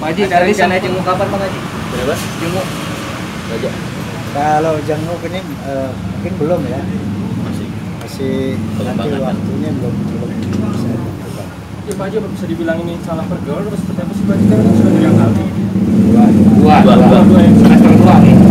Pak Haji, ada rencana jenguk kapan Pak Haji? Berapa? Jenguk. Aja. Kalau jenguk ini mungkin belum ya. Masih nanti waktunya belum bisa dilakukan. Ya Pak Haji, bisa dibilang ini salah pergaulan atau seperti apa sih Pak Haji? Kan sudah 3 kali. Dua yang semester 2 nih.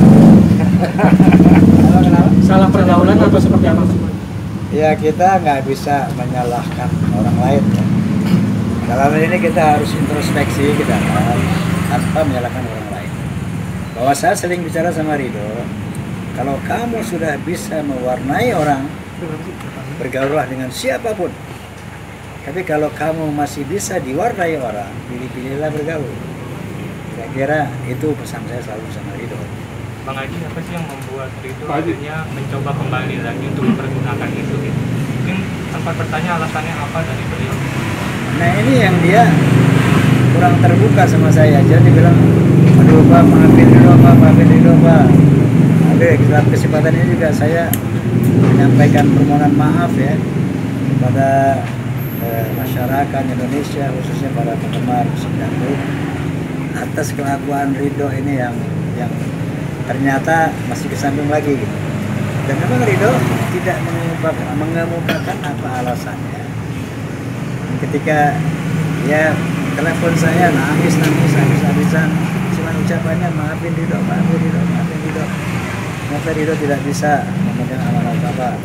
Salah pergaulan atau seperti apa sih Pak Haji? Ya kita nggak bisa menyalahkan orang lain ya. Dalam hal ini kita harus introspeksi ke dalam tanpa menyalahkan orang lain. Bahwa saya sering bicara sama Ridho, kalau kamu sudah bisa mewarnai orang, bergaullah dengan siapapun. Tapi kalau kamu masih bisa diwarnai orang, pilih-pilihlah bergaul. Kira-kira itu pesan saya selalu sama Ridho. Bang Haji, apa sih yang membuat Ridho akhirnya mencoba kembali lagi untuk mempergunakan itu gitu? Mungkin sempat bertanya alasannya apa dari beliau? Nah ini yang dia kurang terbuka sama saya. Jadi bilang, aduh Pak, maafin Ridho Pak. Aduh, dalam kesempatan ini juga saya menyampaikan permohonan maaf ya kepada masyarakat Indonesia, khususnya para penggemar musik dangdut, atas kelakuan Ridho ini yang ternyata masih kesandung lagi gitu. Dan memang Ridho tidak mengemukakan apa alasannya. Ketika ya telepon saya nangis habis-habisan, cuma ucapannya maafin Ridho. Ternyata Ridho tidak bisa memegang amanah Bapak.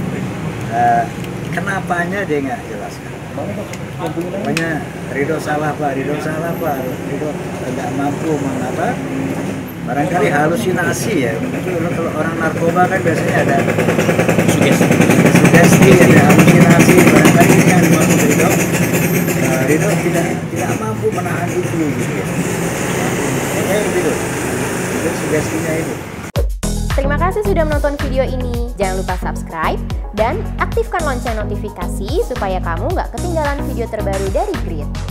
Kenapanya dia nggak jelaskan. Pokoknya Ridho salah Pak, Ridho tidak mampu mengapa. Barangkali halusinasi ya. Kalau orang narkoba kan biasanya ada sugesti, ada halusinasi. Barangkali ini yang dimampu Ridho tidak mampu menahan itu gitu ya. Kayak gitu. Itu sugestinya itu. Terima kasih sudah menonton video ini. Jangan lupa subscribe dan aktifkan lonceng notifikasi supaya kamu nggak ketinggalan video terbaru dari Grit.